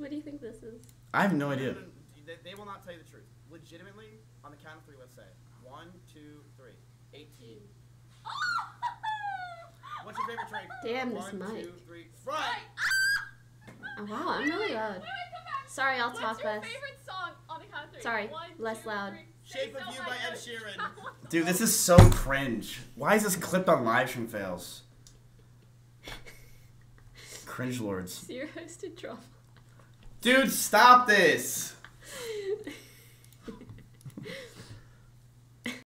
What do you think this is? I have no idea. They will not tell you the truth. Legitimately, on the count of 3, let's say. 1, 2, 3. 18. What's your favorite drink? Damn, this 1, mic. 2, 3. Sprite! Oh, wow, I'm really loud. Wait, come back. Sorry, I'll talk less. What's your favorite song on the count of 3? Sorry, 1, less 2, loud. 3. Shape of You by Ed Sheeran. Dude, this is so cringe. Why is this clipped on live stream fails? Cringe lords. Zero hosted drama. Dude, stop this!